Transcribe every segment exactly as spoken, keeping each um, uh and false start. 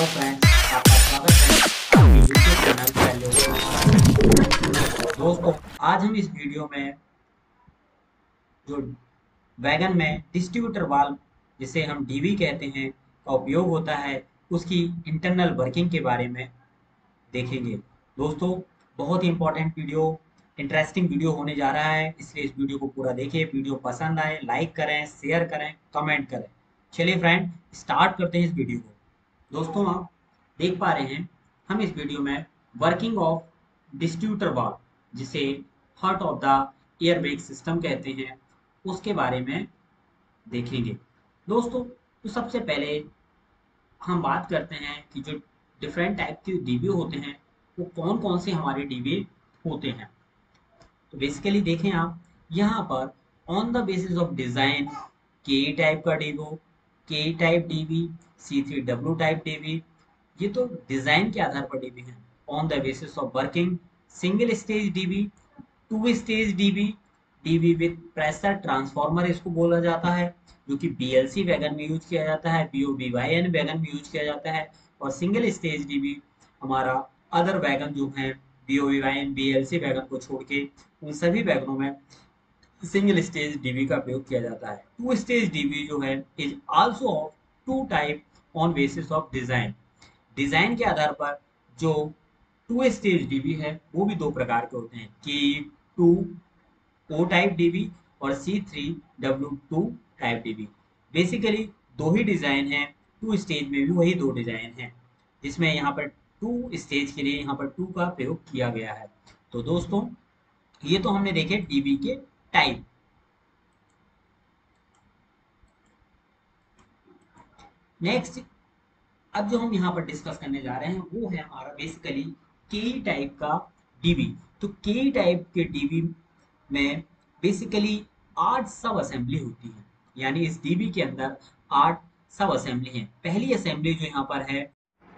Hello friends, आपका स्वागत है आपके यूट्यूब चैनल वैल्यू। दोस्तों, आज हम इस वीडियो में जो वैगन में डिस्ट्रीब्यूटर वाल्व, जिसे हम डीवी कहते हैं, का उपयोग होता है, उसकी इंटरनल वर्किंग के बारे में देखेंगे। दोस्तों, बहुत ही इंपॉर्टेंट वीडियो, इंटरेस्टिंग वीडियो होने जा रहा है, इसलिए इस वीडियो को पूरा देखिए। वीडियो पसंद आए लाइक करें, शेयर करें, कमेंट करें। चलिए फ्रेंड, स्टार्ट करते हैं इस वीडियो को। दोस्तों, आप देख पा रहे हैं हम इस वीडियो में वर्किंग ऑफ डिस्ट्रीब्यूटर वाल्व, जिसे heart of the airbag system कहते हैं, उसके बारे में देखेंगे। दोस्तों, तो सबसे पहले हम बात करते हैं कि जो डिफरेंट टाइप के डीबी होते हैं वो कौन कौन से हमारे डीबी होते हैं। तो बेसिकली देखें आप यहाँ पर, on the basis of design, K type का DB, K type DB, C three W type DB, ये तो डिजाइन के आधार पर डीबी है। On the basis of working, single stage DB, two stage DB, DB with pressure transformer इसको बोला जाता है, जो कि बीएलसी वैगन में यूज किया जाता है, बीओबीवाईएन वैगन में यूज किया जाता है। और सिंगल स्टेज डीबी हमारा अदर वैगन जो है, बीओबीवाईएन बीएलसी वैगन को छोड़ के उन सभी वैगनों में सिंगल स्टेज डीबी का प्रयोग किया जाता है। टू स्टेज डीबी जो है is also of two type on basis of design. Design के आधार पर जो टू स्टेज डीबी है वो भी दो प्रकार के होते हैं, के टू ओ टाइप डीबी और C three W two type DB. Basically दो ही डिजाइन है, टू स्टेज में भी वही दो डिजाइन है, जिसमें यहाँ पर टू स्टेज के लिए यहाँ पर टू का प्रयोग किया गया है। तो दोस्तों, ये तो हमने देखे डीबी के टाइप। नेक्स्ट, अब जो हम यहाँ पर डिस्कस करने जा रहे हैं वो है हमारा बेसिकली के टाइप का डीबी। तो के टाइप के डीबी में बेसिकली आठ सब असेंबली होती है, यानी इस डीबी के अंदर आठ सब असेंबली है। पहली असेंबली जो यहाँ पर है,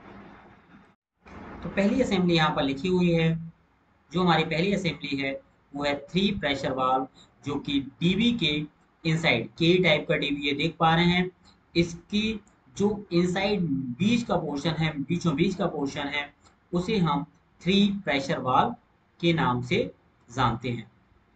तो पहली असेंबली यहाँ पर लिखी हुई है। जो हमारी पहली असेंबली है वो है थ्री प्रेशर वाल्व, जो कि डीबी के इनसाइड, के टाइप का डीबी ये देख पा रहे हैं, इसकी जो इनसाइड बीच का पोर्शन है, बीचों बीच का पोर्शन है, उसे हम थ्री प्रेशर वाल्व के नाम से जानते हैं।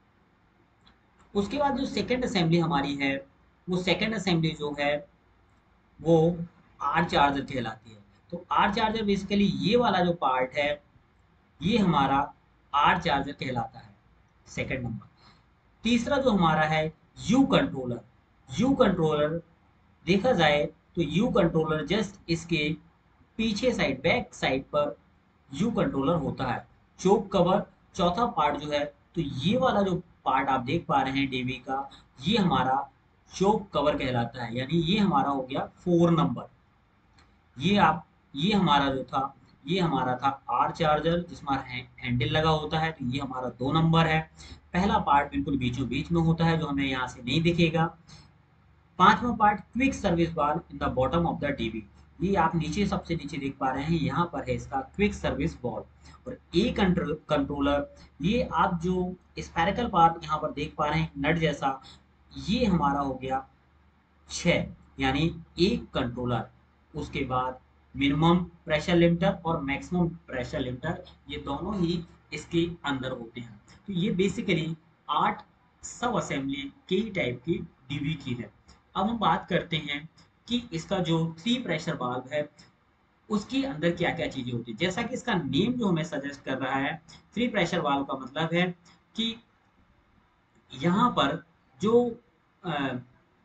उसके बाद जो सेकंड असेंबली हमारी है, वो सेकंड असेंबली जो है वो आर चार्जर कहलाती है। तो आर चार्जर बेसिकली ये वाला जो पार्ट है, ये हमारा आर चार्जर कहलाता है, सेकंड नंबर। तीसरा जो हमारा है यू कंट्रोलर। यू कंट्रोलर देखा जाए तो यू कंट्रोलर जस्ट इसके पीछे साइड, बैक साइड पर यू कंट्रोलर होता है। चोक कवर चौथा पार्ट जो है, तो ये वाला जो पार्ट आप देख पा रहे हैं डीबी का, ये हमारा चोक कवर कहलाता है, यानी ये हमारा हो गया फोर नंबर। ये आप ये हमारा जो था, ये हमारा था आर चार्जर, जिसमें हैंडल लगा होता है, तो ये हमारा दो नंबर है। पहला पार्ट बिल्कुल बीचों बीच में होता है, जो हमें यहाँ से नहीं दिखेगा। पांचवा part quick service valve in the bottom of the DB. ये आप नीचे, सबसे नीचे देख पा रहे हैं, यहाँ पर है इसका क्विक सर्विस वाल्व। और ए कंट्रोलर, ये आप जो स्फेरिकल पार्ट यहाँ पर देख पा रहे हैं नट जैसा, ये हमारा हो गया छः, यानी एक कंट्रोलर। उसके बाद मिनिमम प्रेशर लिमिटर और मैक्सिमम प्रेशर लिमिटर, ये दोनों ही इसके अंदर होते हैं। तो ये बेसिकली आठ सब असेंबली के टाइप की डीबी की है। अब हम बात करते हैं कि इसका जो थ्री प्रेशर वाल्व है, उसके अंदर क्या क्या चीजें होती है। जैसा कि इसका नेम जो हमें सजेस्ट कर रहा है, थ्री प्रेशर वाल्व का मतलब है कि यहाँ पर जो अ,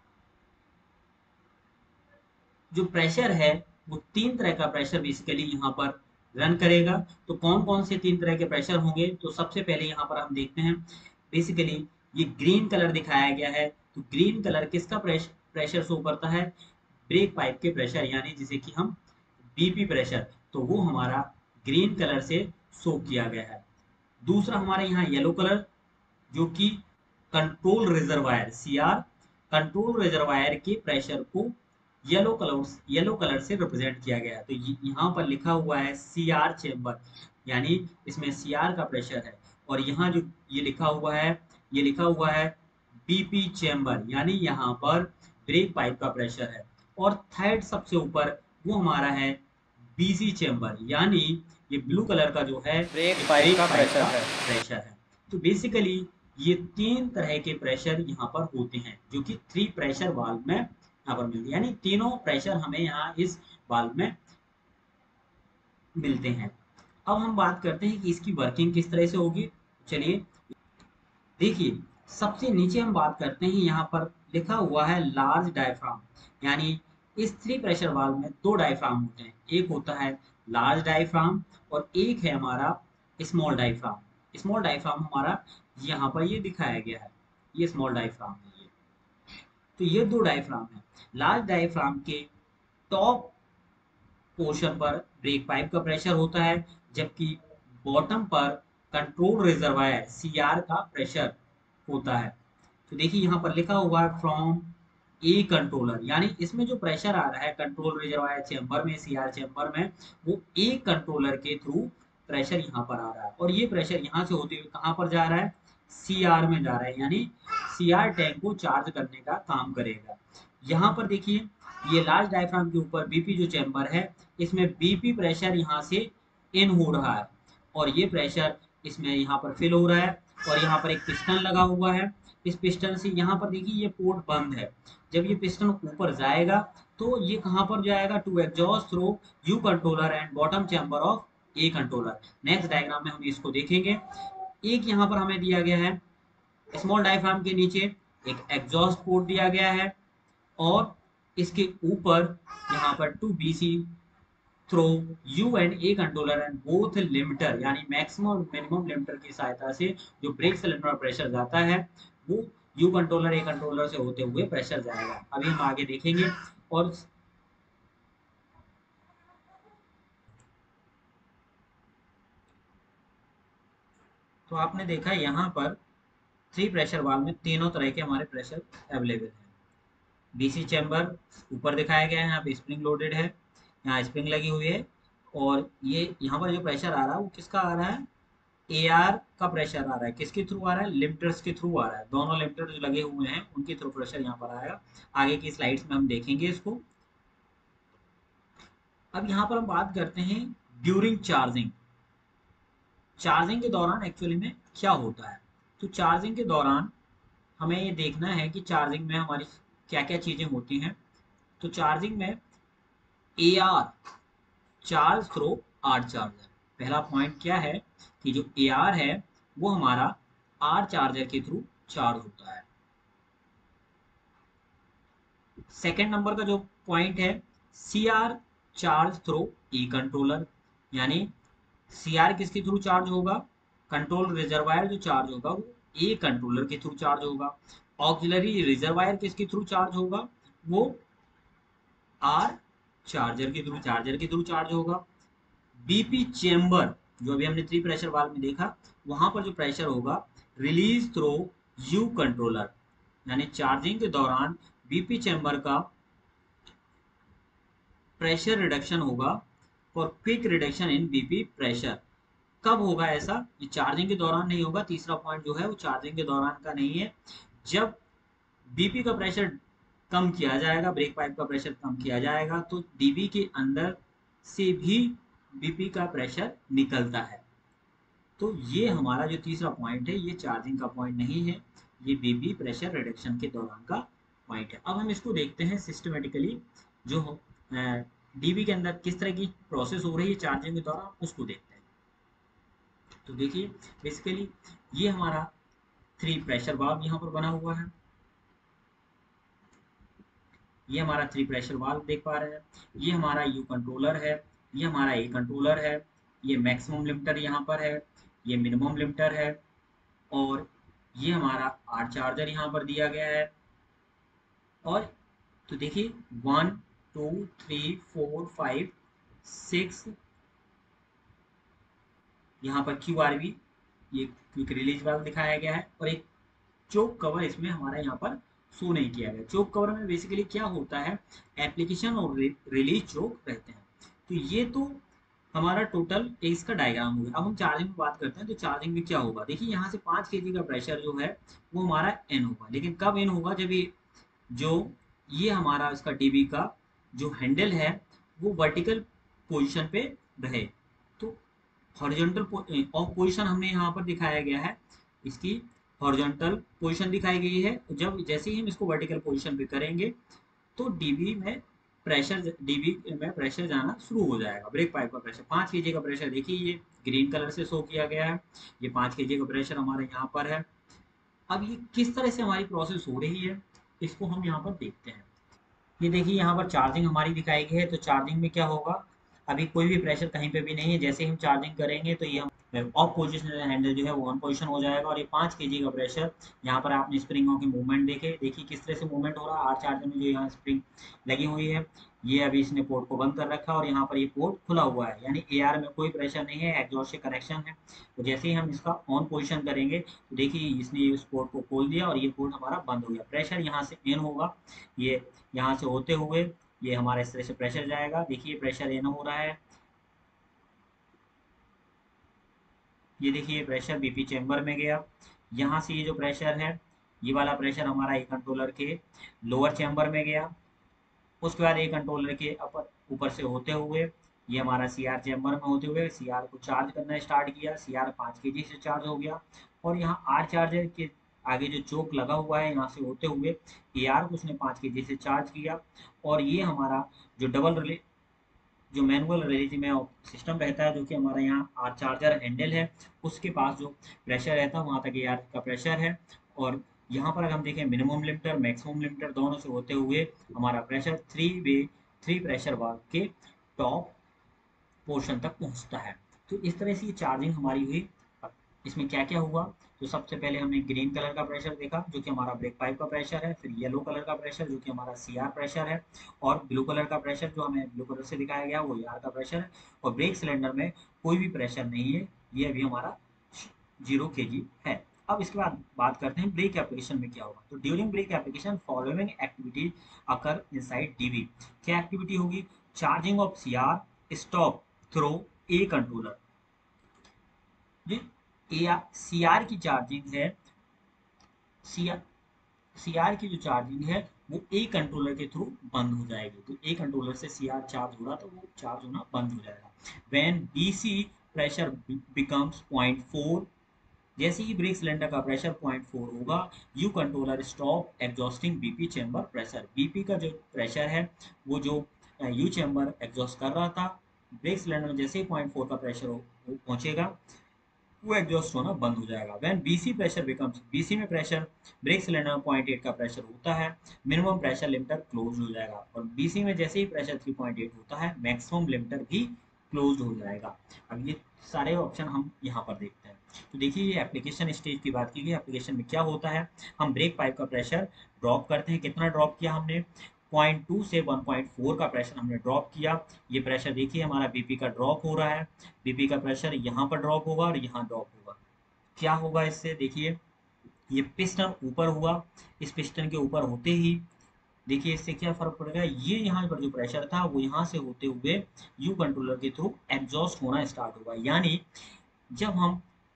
जो प्रेशर है वो तीन तरह का प्रेशर बेसिकली यहाँ पर रन करेगा। तो कौन कौन से तीन तरह के प्रेशर होंगे, तो सबसे पहले यहाँ पर हम देखते हैं, बेसिकली ये ग्रीन कलर दिखाया गया है। तो ग्रीन कलर किसका प्रेशर प्रेशर शो करता है, ब्रेक पाइप के प्रेशर, यानी जिसे कि हम बीपी प्रेशर, तो वो हमारा ग्रीन कलर से शो किया गया है। दूसरा हमारे यहाँ येलो कलर, जो कि control reservoir, CR, control reservoir के प्रेशर को येलो कलर येलो कलर से रिप्रेजेंट किया गया है। तो यहाँ पर लिखा हुआ है सीआर चेम्बर, यानी इसमें सीआर का प्रेशर है। और यहाँ जो ये लिखा हुआ है, ये लिखा हुआ है बीपी चेम्बर, यानी यहाँ पर ब्रेक पाइप का प्रेशर है। और थर्ड सबसे ऊपर वो हमारा है बीसी चेम्बर, यानी ये ब्लू कलर का जो है ब्रेक ये पाइप ब्रेक का पाइप प्रेशर का है। प्रेशर है। तो बेसिकली ये तीन तरह के प्रेशर यहाँ पर होते हैं जो कि थ्री प्रेशर वाल्व में यहाँ पर मिलते हैं, यानी तीनों प्रेशर हमें यहाँ इस वाल्व में मिलते हैं। अब हम बात करते हैं कि इसकी वर्किंग किस तरह से होगी। चलिए देखिए, सबसे नीचे हम बात करते हैं, यहाँ पर लिखा हुआ है लार्ज डायफ्राम, यानी इस थ्री प्रेशर वाल्व में दो डायफ्राम होते हैं, एक होता है लार्ज डायफ्राम और एक है हमारा स्मॉल डायफ्राम। स्मॉल डायफ्राम हमारा यहाँ पर ये दिखाया गया है, ये स्मॉल डायफ्राम है ये। तो ये दो डायफ्राम है। लार्ज डायफ्राम के टॉप पोर्शन पर ब्रेक पाइप का प्रेशर होता है, जबकि बॉटम पर कंट्रोल रिजर्वायर सीआर का प्रेशर होता है। तो देखिए यहाँ पर लिखा हुआ है फ्रॉम ए कंट्रोलर, यानी इसमें जो प्रेशर आ रहा है कंट्रोल रिजर्वायर चेंबर में, सीआर चेंबर में, वो ए कंट्रोलर के थ्रू प्रेशर यहाँ पर आ रहा है, और ये प्रेशर यहाँ से होते हुए कहाँ पर जा रहा है, सीआर में जा रहा है, यानी सीआर टैंक को चार्ज करने का काम करेगा। यहाँ पर देखिए, ये लार्ज डायफ्राम के ऊपर बीपी जो चेंबर है, इसमें बीपी प्रेशर यहाँ से इन हो रहा है, और ये प्रेशर इसमें यहाँ पर फिल हो रहा है, और यहाँ पर एक पिस्टन लगा हुआ है। इस पिस्टन से यहाँ पर देखिए ये पोर्ट बंद है, जब ये पिस्टन ऊपर जाएगा तो ये कहाँ पर जाएगा, to exhaust through U controller and bottom chamber of A controller. Next diagram में हम इसको देखेंगे। एक यहाँ पर हमें दिया गया है, स्मॉल डायफ्राम के नीचे एक एग्जॉस्ट पोर्ट दिया गया है, और इसके ऊपर यहाँ पर to BC through U and A controller and both limiter, यानी मैक्सिमम और मिनिमम लिमिटर की सहायता से जो ब्रेक सिलेंडर प्रेशर जाता है वो यू कंट्रोलर ए कंट्रोलर से होते हुए प्रेशर जाएगा। अभी हम आगे देखेंगे। और तो आपने देखा यहाँ पर थ्री प्रेशर वाल्व में तीनों तरह के हमारे प्रेशर अवेलेबल हैं। बीसी चैम्बर ऊपर दिखाया गया है, यहाँ पे स्प्रिंग लोडेड है, यहाँ स्प्रिंग लगी हुई है, और ये यहाँ पर जो प्रेशर आ रहा है वो किसका आ रहा है, एआर का प्रेशर आ रहा है। किसके थ्रू आ रहा है, लिमिटर्स के थ्रू आ रहा है, दोनों लिमिटर जो लगे हुए हैं उनके थ्रू प्रेशर यहाँ पर आएगा। आगे की स्लाइड्स में हम देखेंगे इसको। अब यहाँ पर हम बात करते हैं ड्यूरिंग चार्जिंग। चार्जिंग के दौरान एक्चुअली में क्या होता है, तो चार्जिंग के दौरान हमें ये देखना है कि चार्जिंग में हमारी क्या क्या चीजें होती हैं। तो चार्जिंग में A R, charge through R charger. पहला पॉइंट क्या है कि जो ए आर है वो हमारा आर चार्जर के थ्रू चार्ज होता है। सेकेंड नंबर का जो पॉइंट है, C R charge through A controller, यानी सी आर किसके थ्रू चार्ज होगा, कंट्रोल रिजर्वायर जो चार्ज होगा वो ए कंट्रोलर के थ्रू चार्ज होगा। ऑक्सिलरी रिजर्वायर किसके थ्रू चार्ज होगा, वो आर चार्जर के थ्रू चार्जर के थ्रू चार्ज होगा। बीपी चेम्बर जो अभी हमने थ्री प्रेशर वाल्व में देखा, वहां पर जो प्रेशर होगा रिलीज थ्रू यू कंट्रोलर, यानी चार्जिंग के दौरान बीपी चेम्बर का प्रेशर रिडक्शन होगा for quick reduction in BP pressure. कब होगा ऐसा, ये चार्जिंग के दौरान नहीं होगा। तीसरा पॉइंट जो है वो चार्जिंग के दौरान का नहीं है। जब बीपी का प्रेशर कम किया जाएगा, ब्रेक पाइप का प्रेशर कम किया जाएगा, तो डीबी के अंदर से भी बीपी का प्रेशर निकलता है। तो ये हमारा जो तीसरा पॉइंट है ये चार्जिंग का पॉइंट नहीं है, ये बीपी प्रेशर रिडक्शन के दौरान का पॉइंट है। अब हम इसको देखते हैं सिस्टमेटिकली, जो डीबी के अंदर किस तरह की प्रोसेस हो रही है चार्जिंग के दौरान, उसको देखते हैं। तो देखिए बेसिकली ये हमारा थ्री प्रेशर वाल्व यहाँ पर बना हुआ है, ये हमारा थ्री प्रेशर वाल्व देख पा रहे हैं। ये हमारा यू कंट्रोलर है, ये हमारा ए कंट्रोलर है, ये मैक्सिमम लिमिटर यहाँ पर है, ये मिनिमम लिमिटर है, और ये हमारा आर चार्जर यहाँ पर दिया गया है। और तो देखिए one two three four five six, यहाँ पर क्यू आर बी, ये क्विक रिलीज वाल्व दिखाया गया है, और एक चोक कवर इसमें हमारा यहाँ पर शो नहीं किया गया। चोक कवर में बेसिकली क्या होता है, एप्लीकेशन और रिलीज चोक रहते हैं। तो ये तो हमारा टोटल इसका डायग्राम हो गया। अब हम चार्जिंग में बात करते हैं, तो चार्जिंग में क्या होगा, देखिए यहाँ से पाँच के जी का प्रेशर जो है वो हमारा एन होगा, लेकिन कब एन होगा, जब ये जो ये हमारा इसका डीबी का जो हैंडल है वो वर्टिकल पोजीशन पे रहे। तो हॉरिजॉन्टल ऑफ पोजीशन हमने यहाँ पर दिखाया गया है, इसकी हॉरिजॉन्टल पोजीशन दिखाई गई है। जब जैसे ही हम इसको वर्टिकल पोजीशन पे करेंगे तो डीबी में प्रेशर डीबी में प्रेशर जाना शुरू हो जाएगा। ब्रेक पाइप का प्रेशर पाँच केजी का प्रेशर देखिए ये ग्रीन कलर से शो किया गया है, ये पाँच केजी का प्रेशर हमारे यहाँ पर है। अब ये किस तरह से हमारी प्रोसेस हो रही है इसको हम यहाँ पर देखते हैं। ये देखिए यहाँ पर चार्जिंग हमारी दिखाई गई है, तो चार्जिंग में क्या होगा, अभी कोई भी प्रेशर कहीं पे भी नहीं है। जैसे ही हम चार्जिंग करेंगे तो ये हम ऑफ पोजीशन हैंडल जो है वो ऑन पोजीशन हो जाएगा और ये पाँच केजी का प्रेशर, यहाँ पर आपने स्प्रिंगों की मूवमेंट देखे देखिए किस तरह से मूवमेंट हो रहा है। आर चार्जर में जो यहाँ स्प्रिंग लगी हुई है, ये अभी इसने पोर्ट को बंद कर रखा है और यहाँ पर ये पोर्ट खुला हुआ है, यानी ए आर में कोई प्रेशर नहीं है, एग्जॉस्ट से कनेक्शन है। तो जैसे ही हम इसका ऑन पोजिशन करेंगे तो देखिए इसने इस पोर्ट को खोल दिया और ये पोर्ट हमारा बंद हो गया। प्रेशर यहाँ से इन होगा, ये यहाँ से होते हुए ये हमारा इस तरह से प्रेशर जाएगा। देखिए प्रेशर इन हो रहा है, ये देखिए प्रेशर बीपी चैम्बर में गया। यहाँ से ये जो प्रेशर है, ये वाला प्रेशर हमारा ए कंट्रोलर के लोअर चैम्बर में गया। उसके बाद ए कंट्रोलर के अपर ऊपर से होते हुए ये हमारा सी आर चैम्बर में होते हुए सी आर को चार्ज करना स्टार्ट किया। सी आर पाँच के जी से चार्ज हो गया और यहाँ आर चार्जर के आगे जो चोक लगा हुआ है यहाँ से होते हुए ए आर को उसने पाँच के जी से चार्ज किया। और ये हमारा जो डबल रिले जो मैनुअल रिले में सिस्टम रहता है, जो कि हमारा यहाँ आर चार्जर हैंडल है, उसके पास जो प्रेशर रहता है वहाँ तक ए आर का प्रेशर है। और यहाँ पर अगर हम देखें मिनिमम लिमिटर मैक्सिमम लिमिटर दोनों से होते हुए हमारा pressure three way three pressure valve के टॉप पोर्शन तक पहुँचता है। तो इस तरह से ये चार्जिंग हमारी हुई। अब इसमें क्या क्या हुआ, तो सबसे पहले हमने ग्रीन कलर का प्रेशर देखा जो कि हमारा ब्रेक पाइप का प्रेशर है, फिर येलो कलर का प्रेशर जो कि हमारा सी आर प्रेशर है, और ब्लू कलर का प्रेशर जो हमें ब्लू कलर से दिखाया गया वो ए आर का प्रेशर है। और ब्रेक सिलेंडर में कोई भी प्रेशर नहीं है, ये अभी हमारा जीरो के जी है। अब इसके बाद बात करते हैं ब्रेक एप्लीकेशन में क्या होगा। तो during brake application following activity occur inside DB. क्या एक्टिविटी होगी, charging of C R, stop through A controller. जो सी आर की चार्जिंग है, सी आर सी आर की जो चार्जिंग है वो ए कंट्रोलर के थ्रू बंद हो जाएगी। तो ए कंट्रोलर से सी आर चार्ज हो रहा तो वो चार्ज होना बंद हो जाएगा। When BC pressure becomes point four, जैसे ही ब्रेक सिलेंडर का प्रेशर पॉइंट फोर होगा U controller stop exhausting BP chamber pressure. BP का जो प्रेशर है वो जो यू चैम्बर एग्जॉस्ट कर रहा था, ब्रेक सिलेंडर में जैसे ही पॉइंट फोर का प्रेशर पहुंचेगा वो एग्जॉस्ट होना बंद हो जाएगा। When BC pressure becomes, BC में प्रेशर ब्रेक सिलेंडर में पॉइंट एट का प्रेशर होता है, मिनिमम प्रेशर लिमिटर क्लोज हो जाएगा। और बीसी में जैसे ही प्रेशर थ्री पॉइंट एट होता है मैक्सिमम लिमिटर भी क्लोज हो जाएगा। अब ये सारे ऑप्शन हम यहाँ पर देखते हैं। तो देखिए ये एप्लीकेशन स्टेज की बात की गई। एप्लीकेशन में क्या होता है, हम ब्रेक पाइप का प्रेशर ड्रॉप करते हैं। कितना ड्रॉप किया हमने, पॉइंट टू से वन पॉइंट फोर का प्रेशर हमने ड्रॉप किया। ये प्रेशर देखिए हमारा बीपी का ड्रॉप हो रहा है, बीपी का प्रेशर यहाँ पर ड्रॉप होगा और यहाँ ड्रॉप होगा। क्या होगा इससे, देखिए ये पिस्टन ऊपर हुआ, इस पिस्टन के ऊपर होते ही देखिए इससे क्या फर्क पड़ेगा, ये यहाँ पर जो प्रेशर था वो यहाँ से होते हुए यू कंट्रोलर के थ्रू एग्जॉस्ट होना स्टार्ट होगा। यानी जब हम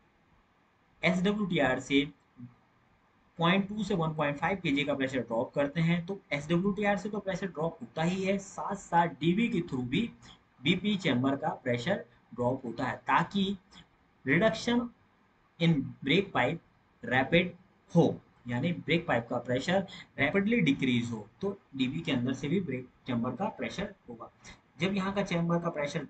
एस डब्ल्यू टी आर से पॉइंट टू से वन पॉइंट फाइव केजी का प्रेशर ड्रॉप करते हैं तो एस डब्ल्यू टी आर से तो प्रेशर ड्रॉप होता ही है, साथ साथ डीबी के थ्रू भी बीपी चैम्बर का प्रेशर ड्रॉप होता है ताकि reduction in brake pipe rapid हो, यानी ब्रेक पाइप का प्रेशर रैपिडली डिक्रीज हो तो डीबी के अंदर से भी ब्रेक चैम्बर का प्रेशर होगा। जब यहाँ का चैम्बर का प्रेशर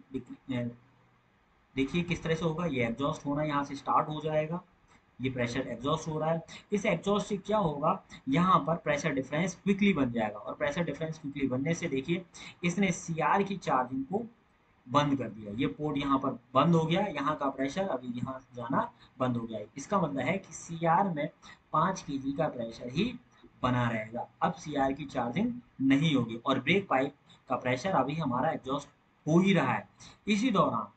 देखिए किस तरह से होगा, ये एग्जॉस्ट होना यहाँ से स्टार्ट हो जाएगा, ये प्रेशर एग्जॉस्ट हो रहा है। इस एग्जॉस्ट से क्या होगा, यहाँ पर प्रेशर डिफरेंस क्विकली बन जाएगा और प्रेशर डिफरेंस क्विकली बनने से देखिए इसने सी आर की चार्जिंग को बंद कर दिया। ये पोर्ट यहाँ पर बंद हो गया, यहाँ का प्रेशर अभी यहाँ जाना बंद हो गया। इसका मतलब है कि सी आर में पाँच के जी का प्रेशर ही बना रहेगा, अब सी आर की चार्जिंग नहीं होगी और ब्रेक पाइप का प्रेशर अभी हमारा एग्जॉस्ट हो ही रहा है। इसी दौरान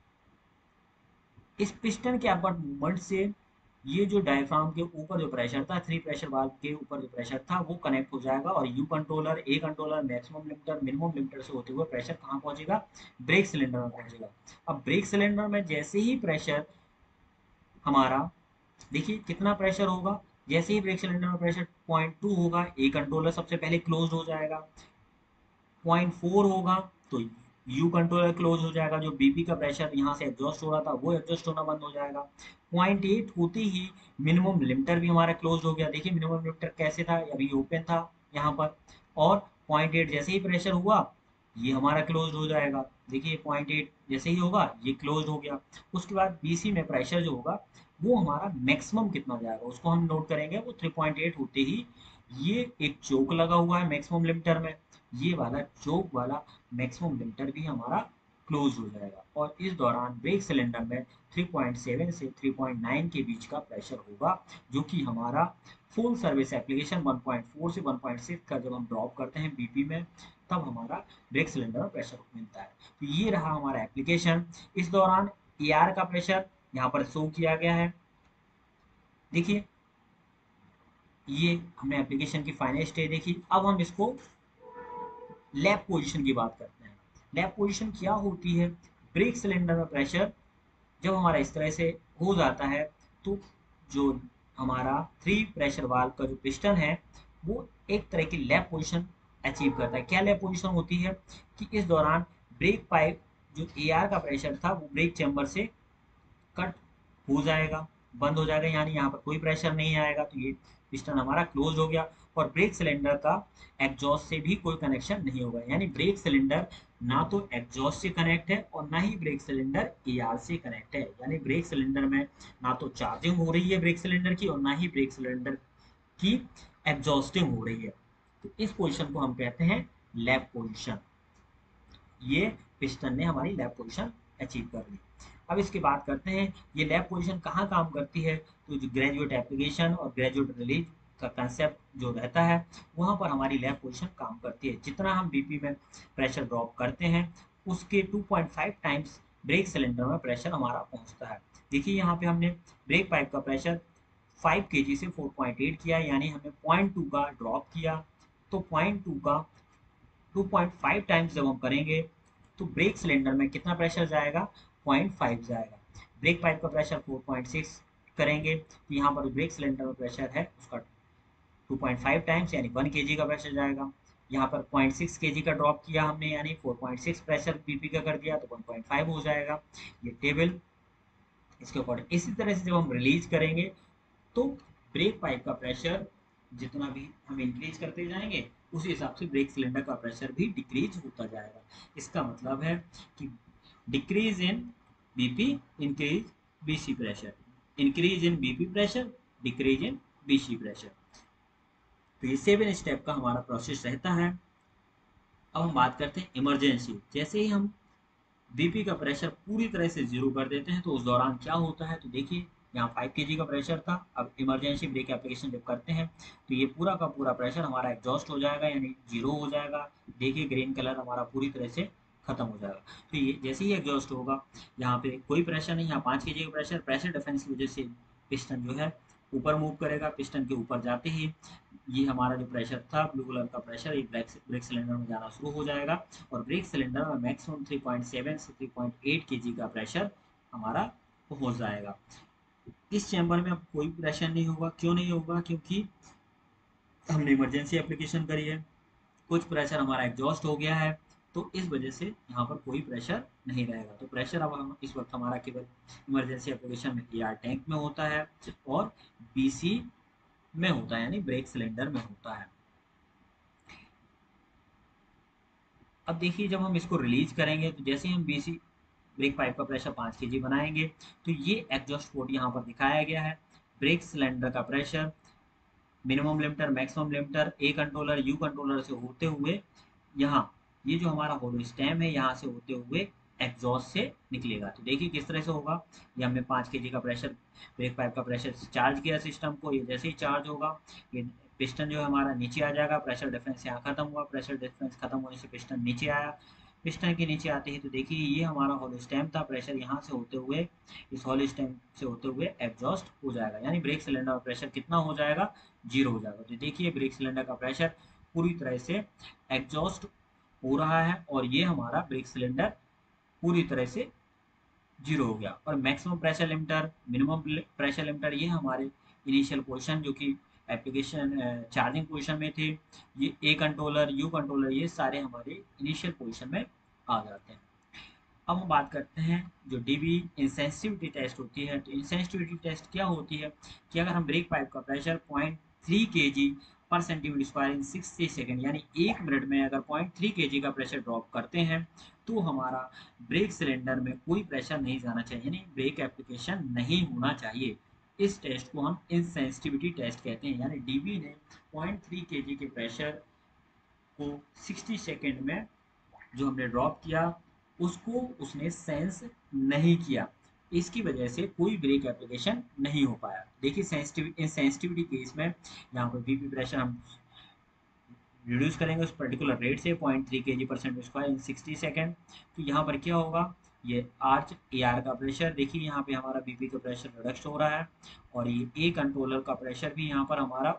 इस पिस्टन के अपवर्ड मूवमेंट से ये जो डायफ्राम के ऊपर जो प्रेशर था, थ्री प्रेशर वाल्व के ऊपर जो प्रेशर था वो कनेक्ट हो जाएगा और U controller A controller maximum limiter minimum limiter से होते हुए प्रेशर कहाँ पहुंचेगा, ब्रेक सिलेंडर में पहुंचेगा। अब ब्रेक सिलेंडर में जैसे ही प्रेशर हमारा देखिए कितना प्रेशर होगा, जैसे ही ब्रेक सिलेंडर में प्रेशर पॉइंट टू होगा ए कंट्रोलर सबसे पहले क्लोज हो जाएगा, पॉइंट फोर होगा तो यू कंट्रोलर क्लोज हो जाएगा, जो बीपी का प्रेशर यहाँ से एग्जॉस्ट हो रहा था वो एग्जॉस्ट होना बंद हो जाएगा। पॉइंट एट होते ही मिनिमम लिमिटर भी हमारा क्लोज हो गया। देखिए मिनिमम लिमिटर कैसे था, अभी ओपन था यहाँ पर, और पॉइंट एट जैसे ही प्रेशर हुआ ये हमारा क्लोज हो जाएगा। देखिए पॉइंट एट जैसे ही होगा ये क्लोज हो गया। उसके बाद बीसी में प्रेशर जो होगा वो हमारा मैक्सिमम कितना जाएगा उसको हम नोट करेंगे। वो थ्री पॉइंट एट होते ही ये एक चोक लगा हुआ है मैक्सिमम लिमिटर में, ये वाला चोक वाला मैक्सिमम लिमिटर भी हमारा क्लोज हो जाएगा। और इस दौरान ब्रेक सिलेंडर में थ्री पॉइंट सेवन से थ्री पॉइंट नाइन के बीच का प्रेशर होगा, जो कि हमारा full service application one point four से वन पॉइंट सिक्स का जब हम ड्रॉप करते हैं बीपी में तब हमारा ब्रेक सिलेंडर में प्रेशर मिलता है। तो ये रहा हमारा एप्लीकेशन। इस दौरान एआर का प्रेशर यहाँ पर शो किया गया है। देखिए ये हमने एप्लीकेशन की फाइनल स्टेज देखी। अब हम इसको लैप पोजीशन की बात करते हैं। लैप पोजीशन क्या होती है? ब्रेक सिलेंडर में प्रेशर जब हमारा इस तरह से हो जाता है तो जो हमारा थ्री प्रेशर वाल्व का जो पिस्टन है वो एक तरह की लैप पोजीशन अचीव करता है। क्या लैप पोजीशन होती है कि इस दौरान ब्रेक पाइप जो एआर का प्रेशर था वो ब्रेक चैम्बर से कट हो जाएगा, बंद हो जाएगा, यानी यहाँ पर कोई प्रेशर नहीं आएगा। तो ये पिस्टन हमारा क्लोज हो गया और ब्रेक सिलेंडर का एग्जॉस्ट से भी कोई कनेक्शन नहीं होगा। यानी ब्रेक सिलेंडर ना तो एग्जॉस्ट से कनेक्ट है और ना ही ब्रेक सिलेंडर एआर से कनेक्ट है। यानी ब्रेक सिलेंडर में ना तो चार्जिंग हो रही है ब्रेक सिलेंडर की और ना ही ब्रेक सिलेंडर की एग्जॉस्टिंग हो रही है। तो इस पोजिशन को हम कहते हैं लैप पोजिशन। ये पिस्टन ने हमारी लैप पोजीशन अचीव कर ली। अब इसकी बात करते हैं ये लैप पोजीशन कहाँ काम करती है। तो जो ग्रेजुएट एप्लीकेशन और ग्रेजुएट रिलीज का कंसेप्ट जो रहता है वहाँ पर हमारी लैप पोजीशन काम करती है। जितना हम बीपी में प्रेशर ड्रॉप करते हैं उसके two point five times brake cylinder में प्रेशर हमारा पहुँचता है। देखिए यहाँ पे हमने ब्रेक पाइप का प्रेशर फाइव के जी से फोर पॉइंट एट किया, यानी हमने पॉइंट टू का ड्रॉप किया। तो पॉइंट टू का टू पॉइंट फाइव टाइम्स जब हम करेंगे तो ब्रेक सिलेंडर में कितना प्रेशर जाएगा? पॉइंट फाइव जाएगा। ब्रेक पाइप का प्रेशर फोर पॉइंट सिक्स करेंगे तो यहाँ पर ब्रेक सिलेंडर में प्रेशर है उसका टू पॉइंट फाइव टाइम्स यानी वन केजी का प्रेशर जाएगा। यहाँ पर ज़ीरो पॉइंट सिक्स केजी का ड्रॉप किया हमने यानी four point six pressure BP का कर दिया तो वन पॉइंट फाइव हो जाएगा। ये टेबल इसके अकॉर्डिंग। इसी तरह से जब हम रिलीज करेंगे तो ब्रेक पाइप का प्रेशर जितना भी हम इंक्रीज करते जाएंगे उसी हिसाब से ब्रेक सिलेंडर का प्रेशर भी डिक्रीज होता जाएगा। इसका मतलब है कि decrease in BP increase BC pressure, increase in BP pressure decrease in BC pressure. तो ये सेवन स्टेप का हमारा प्रोसेस रहता है। अब हम बात करते हैं इमरजेंसी। जैसे ही हम बीपी का प्रेशर पूरी तरह से जीरो कर देते हैं तो उस दौरान क्या होता है। तो देखिए यहाँ फाइव केजी का प्रेशर था, अब इमरजेंसी ब्रेक एप्लीकेशन जब करते हैं तो ये पूरा का पूरा प्रेशर हमारा एग्जॉस्ट हो जाएगा यानी जीरो हो जाएगा। देखिए ग्रीन कलर हमारा पूरी तरह से खत्म हो जाएगा। तो ये जैसे ही एग्जॉस्ट होगा यहाँ पे कोई प्रेशर नहीं, यहाँ पाँच केजी का प्रेशर प्रेशर डिफरेंस की वजह से पिस्टन जो है ऊपर मूव करेगा। पिस्टन के ऊपर जाते ही ये हमारा जो प्रेशर था ब्लू कलर का प्रेशर ये ब्रेक ब्रेक सिलेंडर में जाना शुरू हो जाएगा और ब्रेक सिलेंडर में मैक्सिमम थ्री पॉइंट सेवन से थ्री पॉइंट एट केजी का प्रेशर हमारा हो जाएगा। इस चैम्बर में अब कोई प्रेशर नहीं होगा। क्यों नहीं होगा? क्योंकि हमने इमरजेंसी एप्लीकेशन करी है, कुछ प्रेशर हमारा एग्जॉस्ट हो गया है तो इस वजह से यहाँ पर कोई प्रेशर नहीं रहेगा। तो प्रेशर अब हम इस वक्त हमारा केवल इमरजेंसी एप्लीकेशन में एआर टैंक में होता है और बीसी में होता है यानी ब्रेक सिलेंडर में होता है। अब देखिए जब हम इसको रिलीज करेंगे तो जैसे ही हम बीसी ब्रेक पाइप का प्रेशर पाँच केजी बनाएंगे तो ये एग्जॉस्ट पोर्ट यहाँ पर दिखाया गया है। ब्रेक सिलेंडर का pressure minimum limiter maximum limiter A controller U controller से होते हुए यहाँ ये जो हमारा होलो स्टेम है यहाँ से होते हुए एग्जॉस्ट से निकलेगा। तो देखिए किस तरह से होगा। ये हमने पाँच केजी का प्रेशर ब्रेक पाइप का प्रेशर चार्ज किया सिस्टम को, ये जैसे ही चार्ज होगा ये पिस्टन जो है हमारा नीचे आ जाएगा। प्रेशर डिफरेंस यहाँ खत्म हुआ, प्रेशर डिफरेंस खत्म होने से पिस्टन नीचे आया। पिस्टन के नीचे आते ही तो देखिए ये हमारा होलो स्टेम था, प्रेशर यहाँ से होते हुए इस होलो स्टेम से होते हुए एग्जॉस्ट हो जाएगा यानी ब्रेक सिलेंडर का प्रेशर कितना हो जाएगा? जीरो हो जाएगा। तो देखिए ब्रेक सिलेंडर का प्रेशर पूरी तरह से एग्जॉस्ट हो रहा है और ये हमारा ब्रेक सिलेंडर पूरी तरह से जीरो हो गया। और maximum pressure limiter minimum pressure limiter ये हमारे इनिशियल पोजीशन जो कि एप्लीकेशन चार्जिंग पोजीशन में थे, ये ए कंट्रोलर यू कंट्रोलर ये सारे हमारे इनिशियल पोजीशन में आ जाते हैं। अब हम बात करते हैं जो डीबी इंसेंसिटिविटी टेस्ट होती है। तो इंसेंसिटिविटी टेस्ट क्या होती है कि अगर हम ब्रेक पाइप का pressure point three K G per centimetre square in sixty second यानी एक मिनट में अगर पॉइंट थ्री के जी का प्रेशर ड्रॉप करते हैं तो हमारा ब्रेक सिलेंडर में कोई प्रेशर नहीं जाना चाहिए, यानी ब्रेक एप्लीकेशन नहीं होना चाहिए। इस टेस्ट को हम इंसेंसिटिविटी टेस्ट कहते हैं। यानी डीबी ने पॉइंट थ्री के जी के प्रेशर को सिक्सटी सेकेंड में जो हमने ड्रॉप किया उसको उसने सेंस नहीं किया, इसकी वजह से कोई ब्रेक एप्लीकेशन नहीं हो पाया। देखिए सेंसिटिव इन सेंसिटिविटी केस में यहाँ पर बीपी प्रेशर हम रिड्यूस करेंगे उस पर्टिकुलर रेट से point three K G percent square in sixty second. तो यहाँ पर क्या होगा, ये आर्च ए आर का प्रेशर देखिए यहाँ पे हमारा बीपी का प्रेशर रिडक्स हो रहा है और ये ए कंट्रोलर का प्रेशर भी यहाँ पर हमारा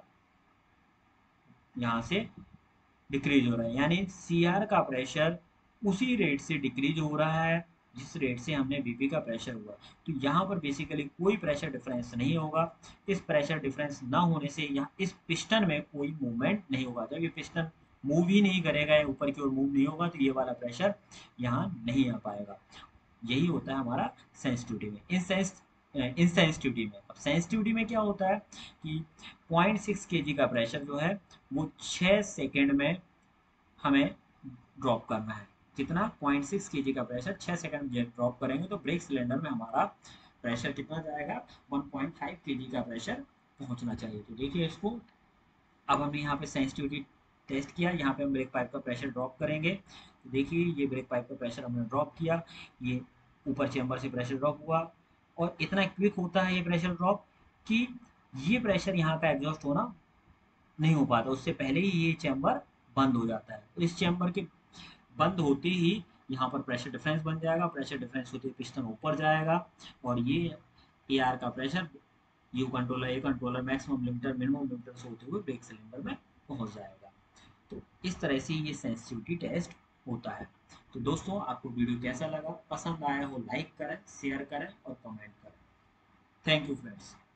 यहाँ से डिक्रीज हो रहा है, यानी सी आर का प्रेशर उसी रेट से डिक्रीज हो रहा है जिस रेट से हमने बीपी का प्रेशर हुआ। तो यहाँ पर बेसिकली कोई प्रेशर डिफरेंस नहीं होगा। इस प्रेशर डिफरेंस ना होने से यहाँ इस पिस्टन में कोई मूवमेंट नहीं होगा। जब ये पिस्टन मूव ही नहीं करेगा या ऊपर की ओर मूव नहीं होगा तो ये वाला प्रेशर यहाँ नहीं आ पाएगा। यही होता है हमारा सेंसिटिविटी में। इन सेंस इन सेंसिटिविटी में अब सेंसिटिविटी में क्या होता है कि पॉइंट सिक्स के जी का प्रेशर जो है वो छः सेकेंड में हमें ड्रॉप करना है। कितना, पॉइंट सिक्स के जी का प्रेशर छः सेकंड में ड्रॉप करेंगे तो ब्रेक सिलेंडर में हमारा प्रेशर कितना जाएगा, वन पॉइंट फाइव के जी का प्रेशर पहुंचना चाहिए। तो देखिए इसको, अब हमने यहाँ पे सेंसिटिविटी टेस्ट किया, यहाँ पे हम ब्रेक पाइप का प्रेशर ड्रॉप करेंगे। तो देखिए ये ब्रेक पाइप का प्रेशर हमने ड्रॉप किया, ये ऊपर चेंबर से प्रेशर ड्रॉप हुआ और इतना क्विक होता है ये प्रेशर ड्रॉप कि ये प्रेशर यहाँ का एग्जॉस्ट होना नहीं हो पाता, उससे पहले ही ये चैम्बर बंद हो जाता है। तो इस चैम्बर के बंद होते ही यहाँ पर प्रेशर डिफरेंस बन जाएगा, प्रेशर डिफरेंस होते ही पिस्टन ऊपर जाएगा और ये ए आर का pressure U controller A controller maximum limiter minimum limiter से होते हुए ब्रेक सिलेंडर में पहुंच जाएगा। तो इस तरह से ये सेंसिटिविटी टेस्ट होता है। तो दोस्तों आपको वीडियो कैसा लगा, पसंद आया हो लाइक करें, शेयर करें और कमेंट करें। Thank you friends.